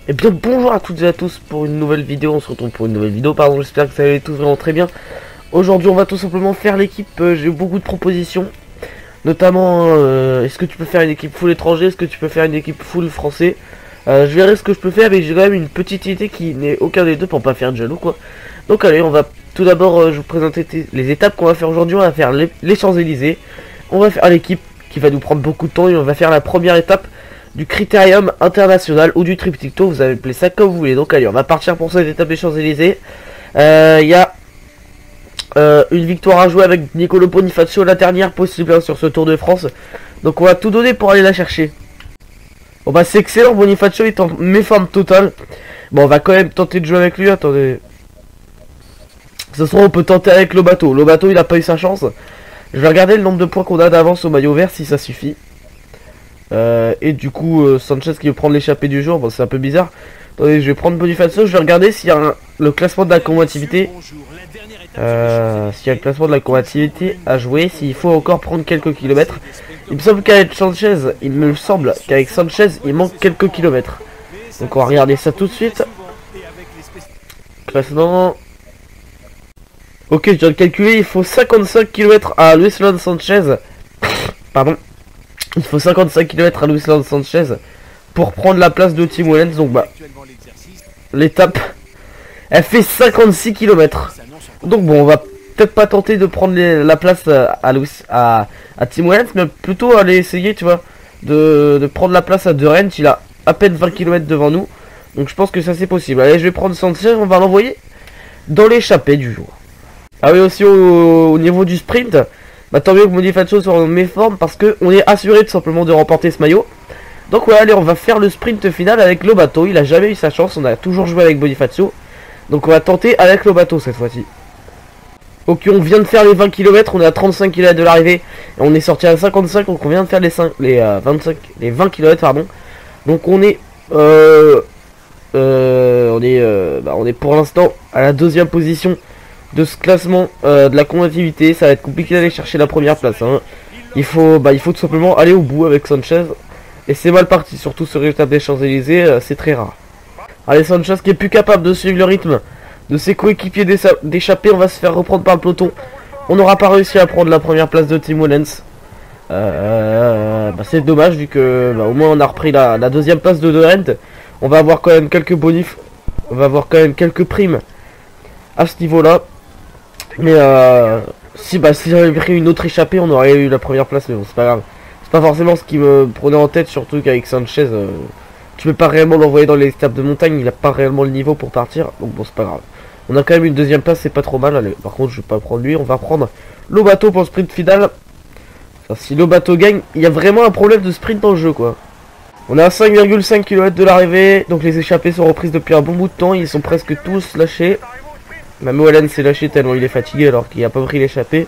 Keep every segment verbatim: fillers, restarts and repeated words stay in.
Et bien bonjour à toutes et à tous pour une nouvelle vidéo, on se retrouve pour une nouvelle vidéo, pardon, j'espère que ça allait tous vraiment très bien. Aujourd'hui on va tout simplement faire l'équipe, euh, j'ai eu beaucoup de propositions, notamment euh, est-ce que tu peux faire une équipe full étranger, est-ce que tu peux faire une équipe full français. euh, Je verrai ce que je peux faire, mais j'ai quand même une petite idée qui n'est aucun des deux pour pas faire de jaloux quoi. Donc allez, on va tout d'abord euh, je vous présenter les étapes qu'on va faire aujourd'hui. On va faire les, les Champs-Élysées, on va faire l'équipe qui va nous prendre beaucoup de temps et on va faire la première étape du critérium international ou du triptyque tour, vous avez appelé ça comme vous voulez. Donc allez, on va partir pour cette étape des Champs-Élysées. Il euh, y a euh, une victoire à jouer avec Nicolo Bonifacio, la dernière possible hein, sur ce Tour de France. Donc on va tout donner pour aller la chercher. Bon bah c'est excellent, Bonifacio est en méforme totale. Bon on va quand même tenter de jouer avec lui, attendez. Ce soir on peut tenter avec le bateau. Le bateau il a pas eu sa chance. Je vais regarder le nombre de points qu'on a d'avance au maillot vert si ça suffit. Euh, et du coup euh, Sanchez qui veut prendre l'échappée du jour, bon c'est un peu bizarre. Attendez, je vais prendre Bonifacio, je vais regarder s'il y a un, le classement de la combativité. Euh, s'il y a le classement de la combativité à jouer, s'il faut encore prendre quelques kilomètres. Il me semble qu'avec Sanchez, il me semble qu'avec Sanchez il manque quelques kilomètres. Donc on va regarder ça tout de suite. Classement. Ok, je viens de calculer, il faut cinquante-cinq kilomètres à Luis León Sanchez. Pardon. Il faut cinquante-cinq kilomètres à Luis León Sanchez pour prendre la place de Tim Wellens. Donc bah l'étape elle fait cinquante-six kilomètres. Donc bon on va peut-être pas tenter de prendre les, la place à, Louis, à, à Tim Wellens, mais plutôt aller essayer tu vois de, de prendre la place à De Rent. Il a à peine vingt kilomètres devant nous. Donc je pense que ça c'est possible. Allez je vais prendre Sanchez, on va l'envoyer dans l'échappée du jour. Ah oui aussi au, au niveau du sprint. Bah tant mieux que Bonifacio soit en méforme parce que on est assuré tout simplement de remporter ce maillot. Donc ouais allez on va faire le sprint final avec le bateau. Il a jamais eu sa chance, on a toujours joué avec Bonifacio. Donc on va tenter avec le bateau cette fois-ci. Ok on vient de faire les vingt kilomètres, on est à trente-cinq kilomètres de l'arrivée. Et on est sorti à cinquante-cinq, donc on vient de faire les, cinq, les, euh, vingt-cinq, les vingt kilomètres pardon. Donc on est euh, euh, on est euh, bah, on est pour l'instant à la deuxième position de ce classement euh, de la combativité. Ça va être compliqué d'aller chercher la première place hein. Il faut bah il faut tout simplement aller au bout avec Sanchez. Et c'est mal parti, surtout sur l'étape des Champs-Élysées, euh, c'est très rare. Allez Sanchez qui est plus capable de suivre le rythme de ses coéquipiers d'échapper. On va se faire reprendre par le peloton. On n'aura pas réussi à prendre la première place de Tim Wellens. euh, bah, C'est dommage vu que bah, au moins on a repris la, la deuxième place de De Rent. On va avoir quand même quelques bonifs. On va avoir quand même quelques primes à ce niveau là. Mais euh, si bah si j'avais pris une autre échappée, on aurait eu la première place, mais bon c'est pas grave. C'est pas forcément ce qui me prenait en tête, surtout qu'avec Sanchez, euh, tu peux pas réellement l'envoyer dans les étapes de montagne, il a pas réellement le niveau pour partir, donc bon c'est pas grave. On a quand même une deuxième place, c'est pas trop mal. Allez, par contre je vais pas prendre lui, on va prendre le bateau pour le sprint final. Enfin, si le bateau gagne, il y a vraiment un problème de sprint dans le jeu quoi. On est à cinq virgule cinq kilomètres de l'arrivée, donc les échappées sont reprises depuis un bon bout de temps, ils sont presque tous lâchés. Même Wellens s'est lâché tellement il est fatigué alors qu'il a pas pris l'échappée.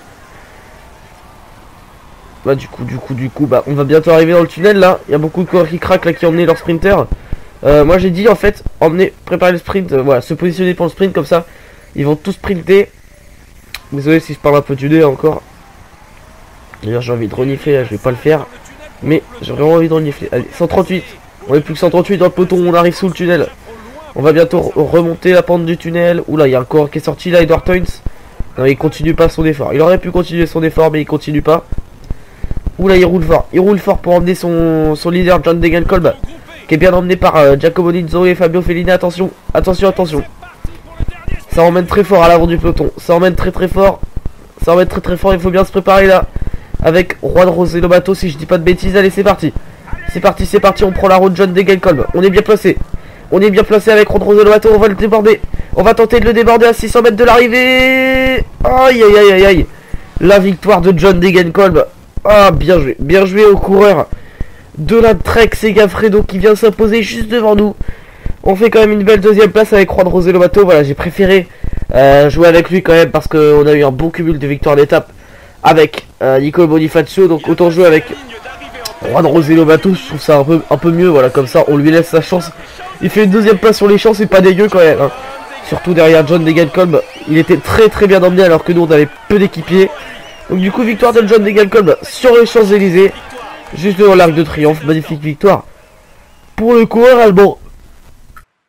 Bah du coup du coup du coup bah on va bientôt arriver dans le tunnel là. Il y a beaucoup de coureurs qui craquent là qui ont emmené leur sprinter. euh, Moi j'ai dit en fait emmener, préparer le sprint, euh, voilà, se positionner pour le sprint comme ça. Ils vont tous sprinter. Désolé si je parle un peu du nez encore. D'ailleurs j'ai envie de renifler là, je vais pas le faire. Mais j'ai vraiment envie de renifler. Allez cent trente-huit. On est plus que cent trente-huit dans le peloton, on arrive sous le tunnel. On va bientôt remonter la pente du tunnel. Oula, il y a un coureur qui est sorti là, Edward Theuns. Non, il continue pas son effort. Il aurait pu continuer son effort, mais il continue pas. Oula, il roule fort. Il roule fort pour emmener son, son leader, John Degenkolb, qui est bien emmené par euh, Giacomo Nizzolo et Fabio Fellini. Attention, attention, attention. Ça emmène très fort à l'avant du peloton. Ça emmène très très fort. Ça emmène très très fort. Il faut bien se préparer là. Avec Juan José Lobato, si je dis pas de bêtises. Allez, c'est parti. C'est parti, c'est parti. On prend la route John Degenkolb. On est bien placé. On est bien placé avec Juan José Lobato, on va le déborder. On va tenter de le déborder à six cents mètres de l'arrivée. Aïe aïe aïe aïe aïe. La victoire de John Degenkolb. Ah bien joué, bien joué au coureur de la Trek Segafredo qui vient s'imposer juste devant nous. On fait quand même une belle deuxième place avec Juan José Lobato. Voilà, j'ai préféré euh, jouer avec lui quand même parce qu'on a eu un bon cumul de victoires d'étape avec euh, Nicolo Bonifacio. Donc autant jouer avec Juan José Lobato, je trouve ça un peu, un peu mieux. Voilà, comme ça on lui laisse sa chance. Il fait une deuxième place sur les champs, c'est pas dégueu quand même hein. Surtout derrière John Degenkolb, il était très très bien emmené alors que nous on avait peu d'équipiers. Donc du coup victoire de John Degenkolb sur les Champs-Élysées, juste devant l'Arc de Triomphe. Magnifique victoire pour le coureur allemand.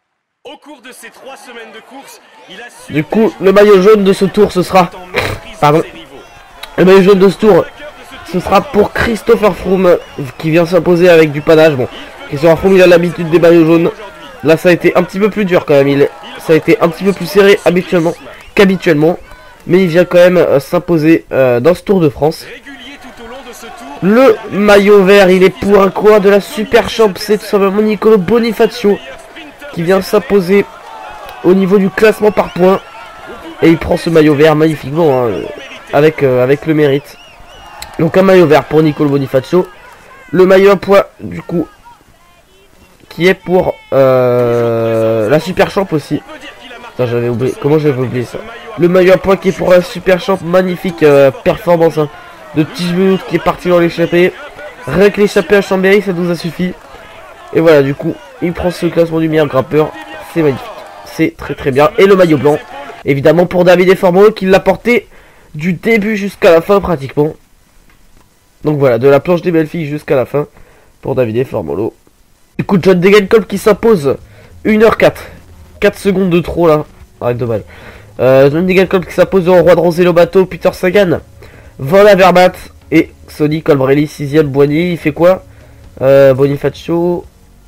cours de ces trois semaines de course, il a su Du coup, le maillot jaune de ce tour, ce sera... Pardon. Le maillot jaune de ce tour, ce sera pour Christopher Froome, qui vient s'imposer avec du panache. Bon, Christopher Froome, il a l'habitude des maillots jaunes. Là, ça a été un petit peu plus dur quand même. Il... Ça a été un petit peu plus serré habituellement qu'habituellement. Mais il vient quand même euh, s'imposer euh, dans ce Tour de France. Le maillot vert, il est pour un coureur de la Super Champ. C'est tout simplement Nicolo Bonifacio qui vient s'imposer au niveau du classement par points. Et il prend ce maillot vert magnifiquement, hein, avec, euh, avec le mérite. Donc un maillot vert pour Nicolo Bonifacio. Le maillot à poids, du coup, qui est pour euh, la Super Champ aussi. Putain, j'avais oublié. Comment j'avais oublié ça? Le maillot à poids qui est pour la Super Champ. Magnifique euh, performance, hein, de Tish Benoot qui est parti dans l'échappée. Rien que l'échappée à Chambéry, ça nous a suffi. Et voilà, du coup, il prend ce classement du meilleur grimpeur. C'est magnifique. C'est très très bien. Et le maillot blanc, évidemment, pour Davide Formolo qui l'a porté du début jusqu'à la fin pratiquement. Donc voilà, de la planche des belles filles jusqu'à la fin pour Davide Formolo. Du coup, John Degenkolb qui s'impose une heure quatre. quatre secondes de trop là. Arrête de balle. Euh, John Degenkolb qui s'impose au roi de Rosé Lobato, Peter Sagan, Van Avermaet et Sonny Colbrelli, sixième. Boigny, il fait quoi? euh, Bonifacio.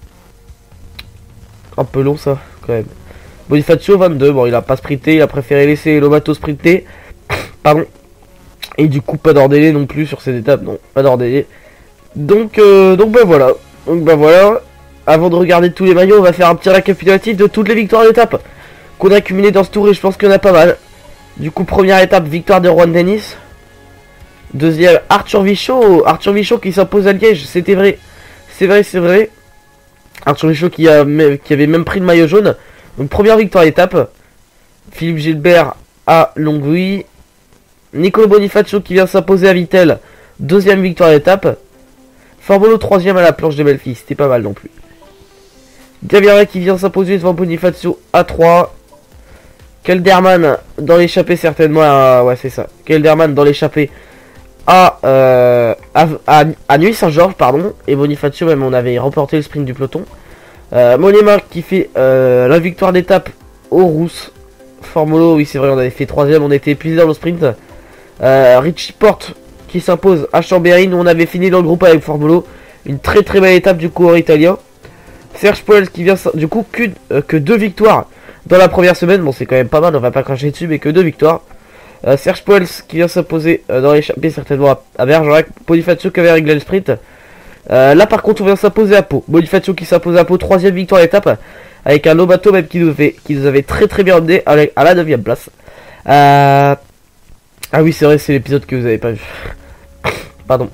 Un peu long ça, quand même. Bonifacio vingt-deux, bon il a pas sprinté, il a préféré laisser Lobato sprinter. Pardon. Et du coup pas d'ordélé non plus sur cette étape, non, pas d'ordélé. Donc, euh, donc ben voilà. Donc ben voilà. Avant de regarder tous les maillots, on va faire un petit récapitulatif de toutes les victoires d'étape qu'on a cumulées dans ce tour, et je pense qu'il y en a pas mal. Du coup, première étape, victoire de Juan Dennis. Deuxième, Arthur Vichot. Arthur Vichot qui s'impose à Liège, c'était vrai. C'est vrai, c'est vrai. Arthur Vichot qui, a, qui avait même pris le maillot jaune. Donc première victoire d'étape. Philippe Gilbert à Longwy. Nicolo Bonifacio qui vient s'imposer à Vittel. Deuxième victoire d'étape. Formolo troisième à la planche des belles filles, c'était pas mal non plus. Gaviria qui vient s'imposer devant Bonifacio à trois. Kelderman dans l'échappée certainement à... Ouais c'est ça. Kelderman dans l'échappée à, euh, à, à, à Nuit-Saint-Georges, pardon. Et Bonifacio même, on avait remporté le sprint du peloton. Euh, Monema qui fait euh, la victoire d'étape aux Rousses. Formolo, oui c'est vrai, on avait fait troisième, on était épuisé dans le sprint. Euh, Richie Porte qui s'impose à Chambéry. Nous on avait fini dans le groupe avec Formolo. Une très très belle étape du coureur italien. Serge Poels qui vient du coup que, euh, que deux victoires dans la première semaine. Bon c'est quand même pas mal, on va pas cracher dessus, mais que deux victoires. euh, Serge Poels qui vient s'imposer euh, dans l'échappée certainement à, à Bergerac. Bonifacio qui avait réglé le sprint. euh, Là par contre on vient s'imposer à Pau. Bonifacio qui s'impose à Pau, troisième victoire d'étape. Avec un Lobato même qui nous, avait, qui nous avait très très bien emmené à la, à la neuvième place. euh... Ah oui c'est vrai, c'est l'épisode que vous avez pas vu. Pardon.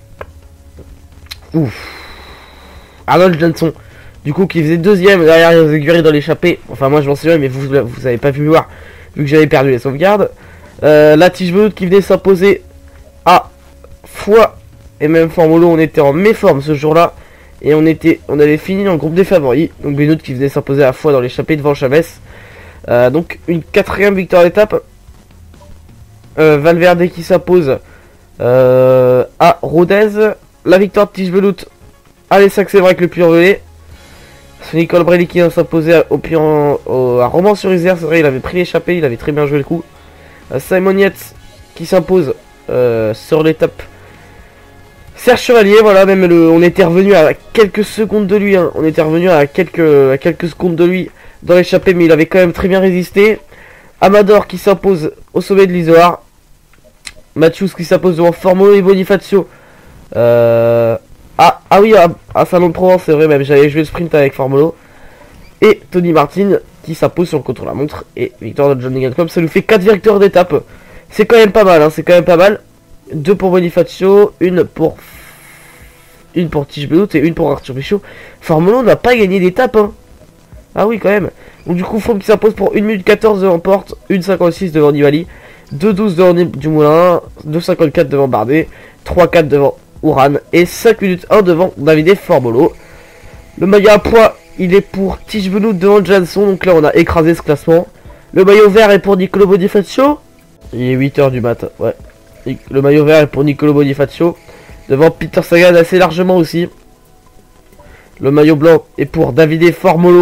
Ouf. Arnold Johnson, du coup, qui faisait deuxième derrière les écuries dans l'échappée. Enfin, moi je m'en souviens, mais vous, vous avez pas pu me voir, vu que j'avais perdu les sauvegardes. Euh, la Tish Benoot qui venait s'imposer à Foix. Et même Formolo, on était en méforme ce jour-là. Et on était, on avait fini dans le groupe des favoris. Donc Benoot qui venait s'imposer à Foix dans l'échappée devant Chavez. Euh, donc une quatrième victoire d'étape. Euh, Valverde qui s'impose euh, à Rodez. La victoire de Tish Benoot à l'Essac, c'est vrai que le Puy-en-Velay. Sonny Colbrelli qui vient s'imposer au Puy à Romans-sur-Isère. C'est vrai, il avait pris l'échappée, il avait très bien joué le coup. Euh, Simon Yates qui s'impose euh, sur l'étape. Serge Chevalier, voilà, même le, on était revenu à quelques secondes de lui. Hein. On était revenu à quelques, à quelques secondes de lui dans l'échappée, mais il avait quand même très bien résisté. Amador qui s'impose au sommet de l'Isoard. Matthews qui s'impose devant Formolo et Bonifacio. Euh, ah, ah oui, à, à Salon-de-Provence, c'est vrai, même j'avais joué le sprint avec Formolo. Et Tony Martin qui s'impose sur le contre-la-montre. Et victoire de John Degenkolb, ça nous fait quatre victoires d'étape. C'est quand même pas mal, hein, c'est quand même pas mal. Deux pour Bonifacio, une pour une pour Tish Benoot et une pour Arthur Vichot. Formolo n'a pas gagné d'étape, hein. Ah oui, quand même. Donc du coup, Froome qui s'impose pour une minute quatorze devant Porte, une cinquante-six devant Nibali, deux douze devant Dumoulin, deux cinquante-quatre devant Bardet, trois quatre devant Uran et cinq minutes un devant Davide Formolo. Le maillot à poids, il est pour Tish Benoot devant Janson. Donc là, on a écrasé ce classement. Le maillot vert est pour Nicolo Bonifacio. Il est huit heures du matin, ouais. Le maillot vert est pour Nicolo Bonifacio. Devant Peter Sagan assez largement aussi. Le maillot blanc est pour Davide Formolo.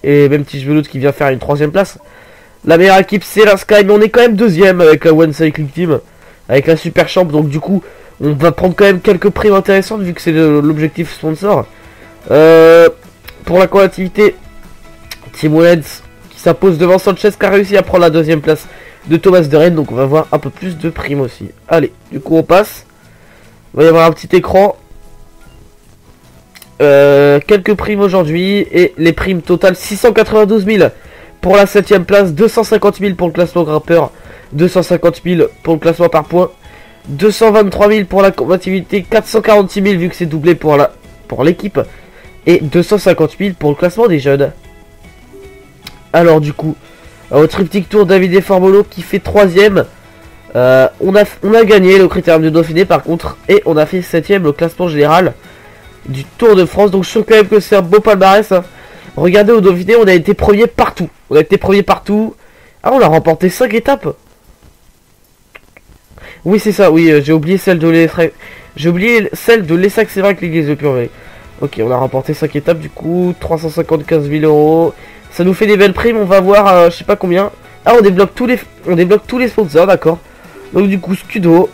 et même Tige Veloute qui vient faire une troisième place. La meilleure équipe c'est la Sky, mais on est quand même deuxième avec la One Cycling Team, avec la Super Champ, donc du coup on va prendre quand même quelques primes intéressantes vu que c'est l'objectif sponsor. Euh, pour la quantité, Team Weds qui s'impose devant Sanchez qui a réussi à prendre la deuxième place de Thomas de Rennes, donc on va voir un peu plus de primes aussi. Allez, du coup on passe. Il va y avoir un petit écran. Euh, quelques primes aujourd'hui et les primes totales six cent quatre-vingt-douze mille pour la septième place, deux cent cinquante mille pour le classement grimpeur, deux cent cinquante mille pour le classement par points, deux cent vingt-trois mille pour la combativité, quatre cent quarante-six mille vu que c'est doublé pour la pour l'équipe et deux cent cinquante mille pour le classement des jeunes. Alors du coup, au triptyque tour, David Formolo qui fait troisième. Euh, on, a, on a gagné le critérium de Dauphiné par contre, et on a fait septième au classement général du Tour de France. Donc je trouve quand même que c'est un beau palmarès. Hein. Regardez au Dauphiné, on a été premier partout. On a été premier partout. Ah, on a remporté cinq étapes. Oui, c'est ça, oui, euh, j'ai oublié celle de l'Essac. J'ai oublié celle de l'Essac, c'est vrai que l'église de Purée. Ok, on a remporté cinq étapes, du coup, trois cent cinquante-quinze mille euros. Ça nous fait des belles primes, on va voir, euh, je sais pas combien. Ah, on débloque tous les, on débloque tous les sponsors, d'accord. Donc du coup, Scudo,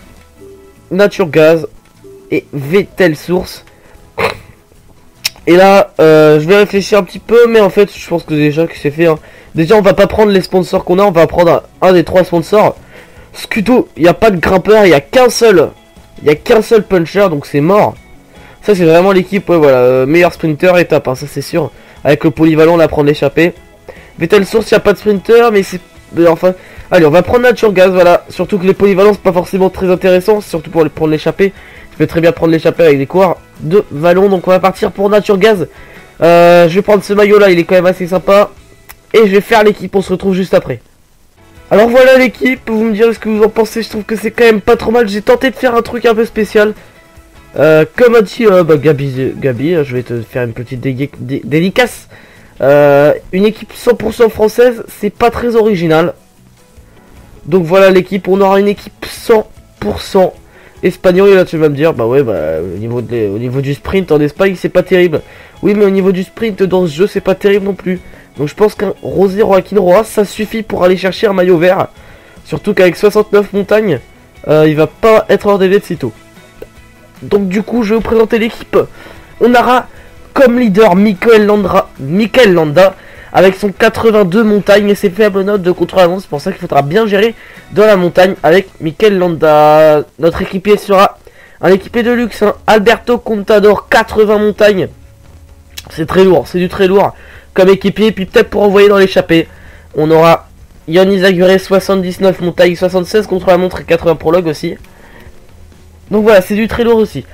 Naturgaz et Vettel Source. Et là, euh, je vais réfléchir un petit peu, mais en fait, je pense que déjà que c'est fait. Hein. Déjà, on va pas prendre les sponsors qu'on a, on va prendre un, un des trois sponsors. Scudo, il n'y a pas de grimpeur, il n'y a qu'un seul, il y a qu'un seul puncher, donc c'est mort. Ça, c'est vraiment l'équipe, ouais, voilà, euh, meilleur sprinter étape, hein, ça c'est sûr. Avec le polyvalent, on va prendre l'échappée. Vettel Source, il n'y a pas de sprinter, mais c'est, mais enfin, allez, on va prendre Naturgaz, voilà. Surtout que les polyvalents, c'est pas forcément très intéressant, surtout pour prendre l'échappée. Je peux très bien prendre l'échappée avec des coureurs de vallon, donc on va partir pour Naturgaz. Euh, je vais prendre ce maillot là, il est quand même assez sympa. Et je vais faire l'équipe, on se retrouve juste après. Alors voilà l'équipe, vous me direz ce que vous en pensez, je trouve que c'est quand même pas trop mal. J'ai tenté de faire un truc un peu spécial. Euh, comme a dit euh, bah, Gabi, Gabi, je vais te faire une petite dé dé dédicace. Euh, une équipe cent pour cent française, c'est pas très original. Donc voilà l'équipe, on aura une équipe cent pour cent espagnol. Et là tu vas me dire, bah ouais, bah au niveau, de, au niveau du sprint en Espagne c'est pas terrible. Oui, mais au niveau du sprint dans ce jeu c'est pas terrible non plus. Donc je pense qu'un José Joaquin Rojas ça suffit pour aller chercher un maillot vert. Surtout qu'avec soixante-neuf montagnes, euh, il va pas être hors délai de sitôt. Donc du coup je vais vous présenter l'équipe. On aura comme leader Mikel Landa, Mikel Landa avec son quatre-vingt-deux montagnes et ses faibles notes de contrôle à montre. C'est pour ça qu'il faudra bien gérer dans la montagne avec Mikel Landa. Notre équipier sera un équipier de luxe, hein, Alberto Contador, quatre-vingts montagnes. C'est très lourd, c'est du très lourd comme équipier. Puis peut-être pour envoyer dans l'échappée, on aura Yannis Aguirre, soixante-dix-neuf montagnes, soixante-seize contre la montre et quatre-vingts prologues aussi. Donc voilà, c'est du très lourd aussi.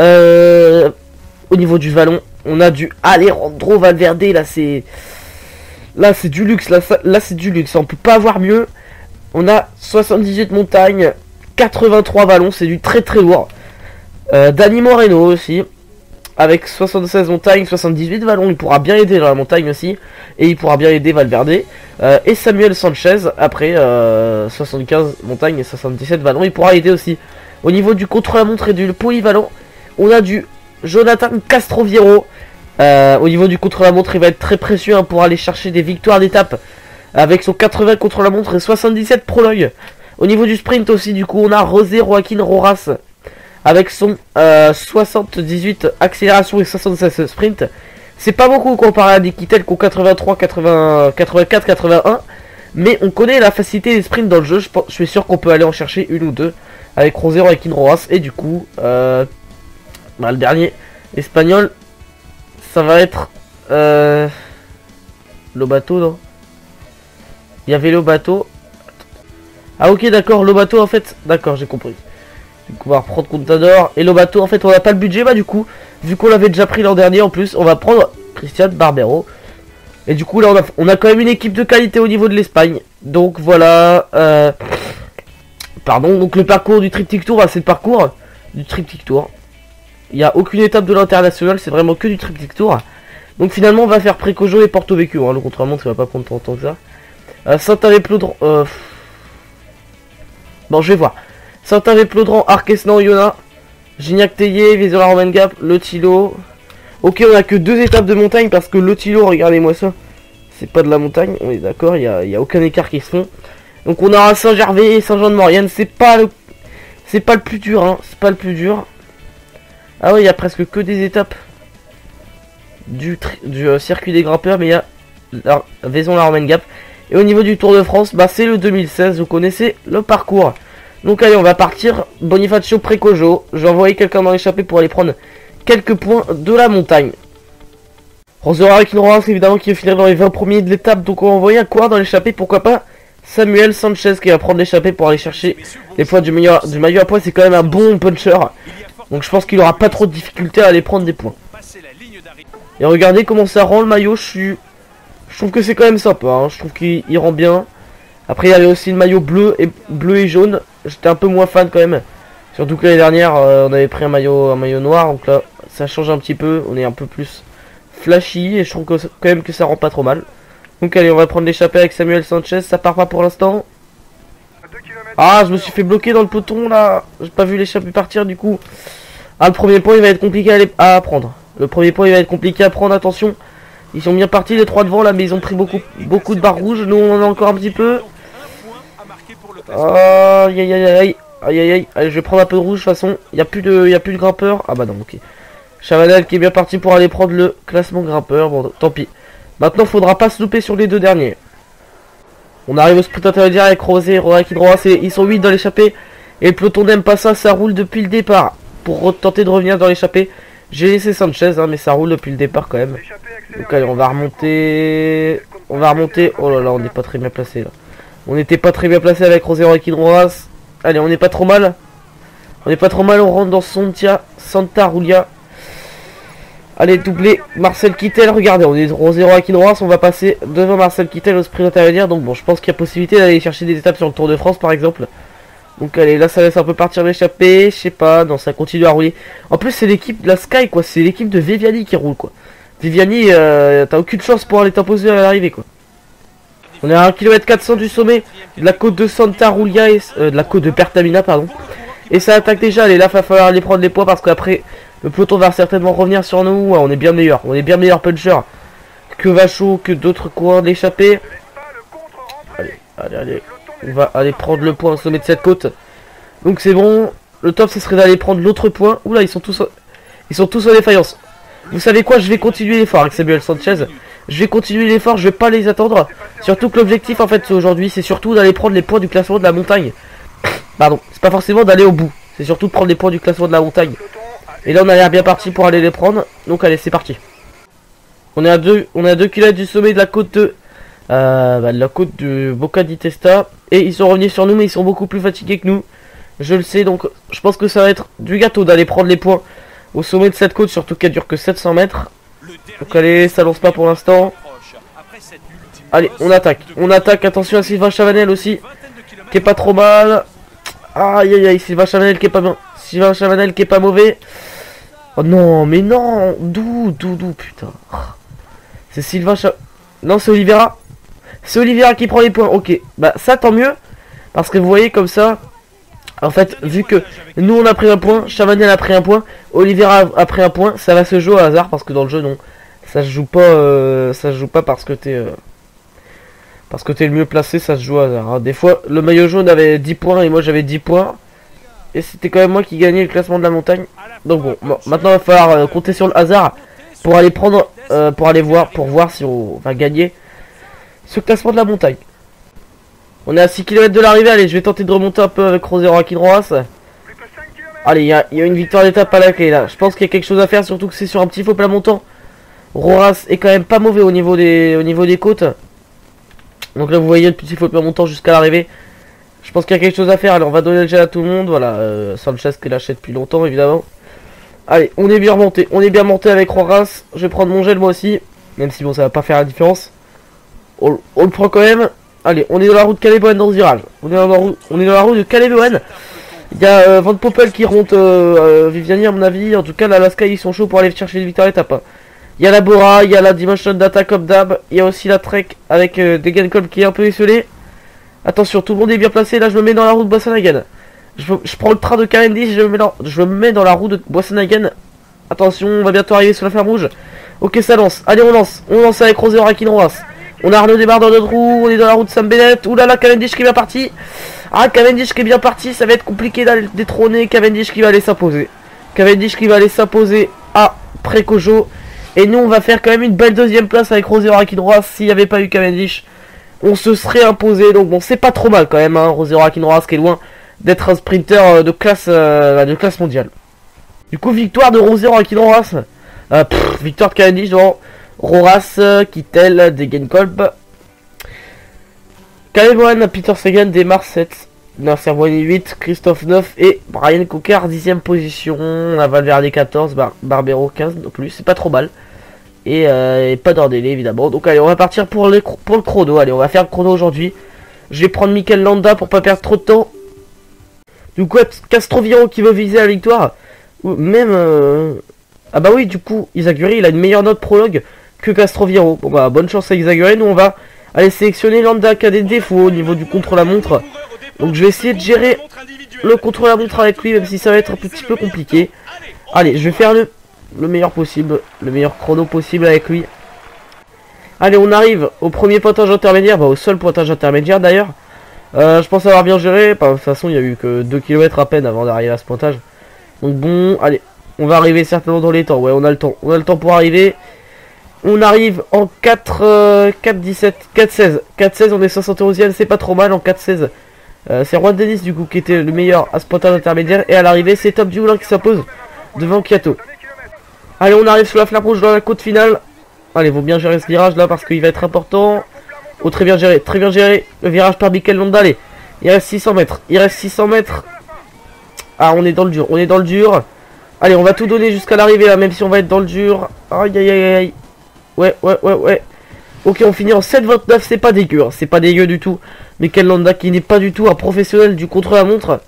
Euh, au niveau du vallon, on a du Alejandro Valverde. Là c'est là c'est du luxe. Là, là c'est du luxe. On peut pas avoir mieux. On a soixante-dix-huit montagnes, quatre-vingt-trois vallons. C'est du très très lourd. Euh, Dani Moreno aussi. Avec soixante-seize montagnes, soixante-dix-huit vallons. Il pourra bien aider dans la montagne aussi. Et il pourra bien aider Valverde. Euh, et Samuel Sanchez. Après euh, soixante-quinze montagnes et soixante-dix-sept vallons. Il pourra aider aussi. Au niveau du contre-la-montre et du polyvalent, on a du Jonathan Castroviero. Euh, au niveau du contre-la-montre, il va être très précieux hein, pour aller chercher des victoires d'étape. Avec son quatre-vingts contre-la-montre et soixante-dix-sept prologue. Au niveau du sprint aussi, du coup, on a José Joaquin Rojas. Avec son euh, soixante-dix-huit accélération et soixante-seize sprint. C'est pas beaucoup comparé à des Kittel qui ont quatre-vingt-trois, quatre-vingts, quatre-vingt-quatre, quatre-vingt-un. Mais on connaît la facilité des sprints dans le jeu. Je, pense, je suis sûr qu'on peut aller en chercher une ou deux. Avec José Joaquin Rojas. Et du coup, euh, bah, le dernier espagnol, ça va être euh, Lobato, non? Il y avait Lobato. Ah ok, d'accord, Lobato en fait. D'accord, j'ai compris. Du coup, on va reprendre Contador. Et Lobato, en fait, on n'a pas le budget. Bah du coup, vu qu'on l'avait déjà pris l'an dernier en plus, on va prendre Christian Barbero. Et du coup, là, on a, on a quand même une équipe de qualité au niveau de l'Espagne. Donc voilà. Euh, pardon, donc le parcours du Triptyque Tour, bah, c'est le parcours du Triptyque Tour. Il n'y a aucune étape de l'international, c'est vraiment que du Triptyque Tour. Donc finalement, on va faire Précojo et Porto Vecchio. Hein, le contre-la-montre, ça va pas prendre tant de temps que ça. Euh, Saint-Ave-Plodran. Euh... Bon, je vais voir. Saint-Ave-Plodran, Arquesnan, Iona, Gignac-Tellier, Vézola-Romaine-Gap, Le Tilo. Ok, on a que deux étapes de montagne parce que Le Tilo, regardez-moi ça. C'est pas de la montagne, on est d'accord, il n'y a, y a aucun écart qui se font. Donc on aura Saint-Gervais et Saint-Jean-de-Maurienne, c'est pas le c'est pas le plus dur, hein, c'est pas le plus dur. Ah ouais, il y a presque que des étapes du, du euh, circuit des grimpeurs, mais il y a la Vaison-la-Romaine-Gap. Et au niveau du Tour de France, bah c'est le deux mille seize, vous connaissez le parcours. Donc allez, on va partir. Bonifacio Precojo, je vais envoyer quelqu'un dans l'échappée pour aller prendre quelques points de la montagne. Rosera avec une Roas, évidemment, qui va finir dans les vingt premiers de l'étape. Donc on va envoyer un coureur dans l'échappée, pourquoi pas Samuel Sanchez qui va prendre l'échappée pour aller chercher les points du, meilleur, du maillot à points. C'est quand même un bon puncher. Donc je pense qu'il aura pas trop de difficulté à aller prendre des points. Et regardez comment ça rend le maillot. Je suis... Je trouve que c'est quand même sympa, hein. Je trouve qu'il rend bien. Après il y avait aussi le maillot bleu et bleu et jaune. J'étais un peu moins fan quand même. Surtout que l'année dernière euh, on avait pris un maillot, un maillot noir. Donc là ça change un petit peu. On est un peu plus flashy. Et je trouve que, quand même que ça rend pas trop mal. Donc allez, on va prendre l'échappée avec Samuel Sanchez. Ça part pas pour l'instant. Ah, je me suis fait bloquer dans le peloton là. J'ai pas vu l'échappée partir du coup. Ah, le premier point il va être compliqué à, les... à prendre. Le premier point il va être compliqué à prendre. Attention. Ils sont bien partis les trois devant là, mais ils ont pris beaucoup beaucoup de barres rouges. Nous on en a encore un petit peu. Aïe aïe aïe aïe. Aïe aïe aïe. Allez, je vais prendre un peu de rouge de toute façon. Il n'y a plus de. Il y a plus de grimpeurs. Ah bah non, ok. Chavanel qui est bien parti pour aller prendre le classement grimpeur. Bon, tant pis. Maintenant faudra pas se louper sur les deux derniers. On arrive au sprint intermédiaire avec Rosé, Roaki Droit, ils sont huit dans l'échappée. Et le peloton n'aime pas ça, ça roule depuis le départ. Pour tenter de revenir dans l'échappée. J'ai laissé Sanchez, hein, mais ça roule depuis le départ quand même. Donc allez, on va remonter. On va remonter. Oh là là, on n'est pas très bien placé là. On n'était pas très bien placé avec Rosé, Roaki Droit. Allez, on n'est pas trop mal. On n'est pas trop mal, on rentre dans Sontia, Santa Rulia. Allez, doublé Marcel Kittel, regardez, on est zéro à Quinoas, on va passer devant Marcel Kittel au sprint intermédiaire. Donc bon, je pense qu'il y a possibilité d'aller chercher des étapes sur le Tour de France par exemple. Donc allez, là ça laisse un peu partir l'échappée, je sais pas, non ça continue à rouler. En plus c'est l'équipe de la Sky quoi, c'est l'équipe de Viviani qui roule quoi. Viviani, euh, t'as aucune chance pour aller t'imposer à l'arrivée quoi. On est à un kilomètre quatre cents du sommet de la côte de Santa Rulia, et, euh, de la côte de Pertamina pardon. Et ça attaque déjà, allez là il va falloir aller prendre les points parce qu'après... Le peloton va certainement revenir sur nous. Ouais, on est bien meilleur. On est bien meilleur puncher que Vachaud, que d'autres coureurs d'échappée. Allez, allez, allez. On va aller prendre le point au sommet de cette côte. Donc c'est bon. Le top, ce serait d'aller prendre l'autre point. Oula, ils sont tous, ils sont tous en défaillance. Vous savez quoi? Je vais continuer l'effort avec Samuel Sanchez. Je vais continuer l'effort. Je vais pas les attendre. Surtout que l'objectif, en fait, aujourd'hui, c'est surtout d'aller prendre les points du classement de la montagne. Pardon. C'est pas forcément d'aller au bout. C'est surtout de prendre les points du classement de la montagne. Et là on a l'air bien parti pour aller les prendre. Donc allez c'est parti. On est à deux, on est à deux kilomètres du sommet de la côte de, euh, bah, de la côte de Boca di Testa. Et ils sont revenus sur nous mais ils sont beaucoup plus fatigués que nous. Je le sais donc je pense que ça va être du gâteau d'aller prendre les points au sommet de cette côte. Surtout qu'elle dure que sept cents mètres. Donc allez ça lance pas pour l'instant. Allez on attaque. On attaque. Attention à Sylvain Chavanel aussi. Qui est pas trop mal. Aïe aïe aïe Sylvain Chavanel qui est pas bien. Sylvain Chavanel qui est pas mauvais. Oh non, mais non. D'où, d'où, d'où, putain. C'est Sylvain Chavanel. Non, c'est Oliveira. C'est Oliveira qui prend les points. Ok, bah ça tant mieux. Parce que vous voyez comme ça. En fait, vu que nous on a pris un point, Chavanel a pris un point, Oliveira a pris un point, ça va se jouer au hasard. Parce que dans le jeu, non. Ça se joue pas, euh, ça se joue pas parce que t'es... Euh, parce que t'es le mieux placé, ça se joue au hasard. Hein. Des fois, le maillot jaune avait dix points et moi j'avais dix points. Et c'était quand même moi qui gagnais le classement de la montagne. Donc bon, bon maintenant il va falloir euh, compter sur le hasard pour aller prendre, euh, pour aller voir, pour voir si on va gagner ce classement de la montagne. On est à six kilomètres de l'arrivée. Allez, je vais tenter de remonter un peu avec Rosero Aquidroas. Allez, il y, y a une victoire d'étape à la clé là. Je pense qu'il y a quelque chose à faire, surtout que c'est sur un petit faux plat montant. Roras est quand même pas mauvais au niveau des, au niveau des côtes. Donc là vous voyez le petit faux plat montant jusqu'à l'arrivée. Je pense qu'il y a quelque chose à faire. Allez, on va donner le gel à tout le monde. Voilà, euh, Sanchez qui l'achète depuis longtemps, évidemment. Allez, on est bien remonté. On est bien monté avec Roras. Je vais prendre mon gel moi aussi. Même si bon, ça va pas faire la différence. On, on le prend quand même. Allez, on est dans la route de Calais-Bohan dans ce virage. On est dans la route, on est dans la route de Calais-Bohan. Il y a euh, Van Poppel qui remonte euh, euh, Viviani à mon avis. En tout cas, la Alaska, ils sont chauds pour aller chercher les victoires étape. Il y a la Bora, il y a la Dimension Data comme d'hab. Il y a aussi la Trek avec euh, Degenkolb qui est un peu esselé. Attention, tout le monde est bien placé. Là, je me mets dans la roue de Boissenhagen. Je, je prends le train de Cavendish. Je me mets dans, je me mets dans la roue de Boissenhagen. Attention, on va bientôt arriver sur la ferme rouge. Ok, ça lance. Allez, on lance. On lance avec Rosero Aquidroas. On a Arnaud démarre dans notre roue, on est dans la roue de Sam Bennett. Ouh là là, Cavendish qui est bien parti. Ah, Cavendish qui est bien parti, ça va être compliqué d'aller détrôner. Cavendish qui va aller s'imposer. Cavendish qui va aller s'imposer à Precojo. Et nous, on va faire quand même une belle deuxième place avec Rosero Akinroas. S'il n'y avait pas eu Cavendish, on se serait imposé. Donc bon, c'est pas trop mal quand même, hein. Rosero Akinroas qui est loin d'être un sprinter de classe, euh, de classe mondiale. Du coup, victoire de Rosero Akinroas. Euh, pff, victoire de Cavendish devant Roras, Kittel, Degenkolb. Caleb Peter Sagan démarre sept. Nasser Boigny huit, Christophe neuf et Brian Coquard dixième position. On a Valverde quatorze, Bar Barbero quinze, donc lui c'est pas trop mal. Et, euh, et pas d'ordélé évidemment. Donc allez, on va partir pour, les, pour le chrono. Allez, on va faire le chrono aujourd'hui. Je vais prendre Mikel Landa pour pas perdre trop de temps. Du coup, Castroviro qui veut viser la victoire. Même... Euh... Ah bah oui, du coup, Izaguri il a une meilleure note prologue que Castroviro. Bon bah, bonne chance à Izaguri. Nous on va aller sélectionner Landa qui a des défauts au niveau du contre-la-montre. Donc je vais essayer de gérer le contre-la-montre avec lui, même si ça va être un petit peu compliqué. Allez, je vais faire le, le meilleur possible, le meilleur chrono possible avec lui. Allez, on arrive au premier pointage intermédiaire, bah, au seul pointage intermédiaire d'ailleurs. Euh, je pense avoir bien géré, bah, de toute façon il n'y a eu que deux kilomètres à peine avant d'arriver à ce pointage. Donc bon, allez, on va arriver certainement dans les temps, ouais on a le temps, on a le temps pour arriver. On arrive en quatre dix-sept, quatre seize, quatre seize, on est soixante et onzième, c'est pas trop mal en quatre seize. Euh, c'est Juan Dennis du coup qui était le meilleur à ce pointage intermédiaire. Et à l'arrivée c'est Tom Dumoulin qui s'impose devant Kiato. Allez, on arrive sur la flamme rouge dans la côte finale. Allez, faut bien gérer ce virage là parce qu'il va être important. Oh, très bien géré, très bien géré. Le virage par Mikel Landa. Allez, il reste six cents mètres, il reste six cents mètres. Ah, on est dans le dur, on est dans le dur. Allez, on va tout donner jusqu'à l'arrivée là, même si on va être dans le dur. Aïe aïe aïe aïe. Ouais ouais ouais ouais. Ok, on finit en sept vingt-neuf, c'est pas dégueu, hein. C'est pas dégueu du tout. Mikel Landa qui n'est pas du tout un professionnel du contre-la-montre.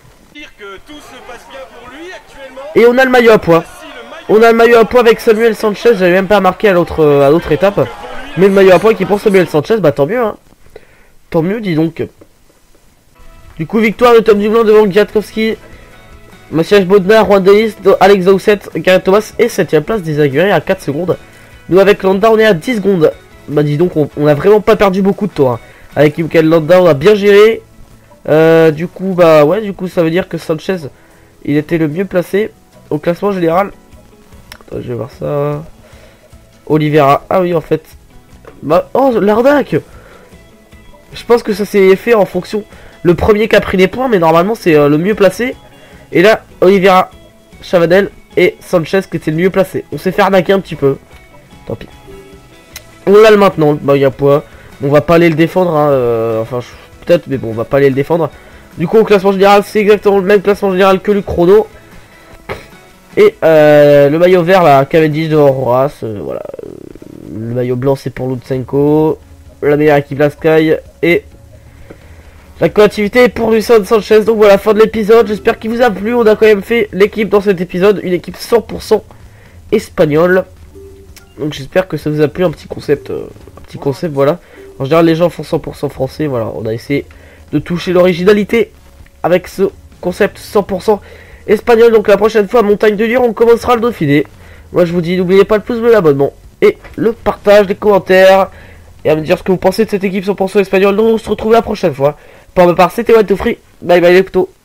Et on a le maillot à poids. On a le maillot à poids avec Samuel Sanchez, j'avais même pas marqué à l'autre à l'autre étape. Mais le maillot à poids qui est pour Samuel Sanchez, bah tant mieux hein. Tant mieux, dis donc. Du coup, victoire de Tom Dumoulin devant Kwiatkowski, Mathias Bodnar, Juan Dennis, Alex Dowsett, Gareth Thomas et septième place des Aguirre à quatre secondes. Nous avec Landa on est à dix secondes. Bah dis donc on, on a vraiment pas perdu beaucoup de temps hein. Avec Mikel Landa on a bien géré. euh, Du coup bah ouais du coup ça veut dire que Sanchez il était le mieux placé au classement général. Attends, je vais voir ça. Oliveira, ah oui en fait. Bah oh l'arnaque. Je pense que ça s'est fait en fonction. Le premier qui a pris les points mais normalement c'est euh, le mieux placé. Et là Oliveira, Chavanel et Sanchez qui était le mieux placé. On s'est fait arnaquer un petit peu. Tant pis. On l'a le maintenant, bah il y a poids. On va pas aller le défendre, hein, euh, enfin peut-être, mais bon, on va pas aller le défendre. Du coup, au classement général, c'est exactement le même classement général que le chrono. Et euh, le maillot vert, là, Cavendish de Horace, euh, voilà. Le maillot blanc, c'est pour Lutsenko. La meilleure équipe, la Sky. Et la collectivité pour Lucian Sanchez. Donc voilà, fin de l'épisode. J'espère qu'il vous a plu. On a quand même fait l'équipe dans cet épisode, une équipe cent pour cent espagnole. Donc j'espère que ça vous a plu, un petit concept, euh, un petit concept, voilà. En général les gens font cent pour cent français, voilà. On a essayé de toucher l'originalité avec ce concept cent pour cent espagnol. Donc la prochaine fois à Montagne de Lure on commencera le Dauphiné. Moi je vous dis, n'oubliez pas le pouce bleu, l'abonnement et le partage, les commentaires. Et à me dire ce que vous pensez de cette équipe cent pour cent espagnole. Donc on se retrouve la prochaine fois. Pour ma part c'était One to Free, bye bye les potos.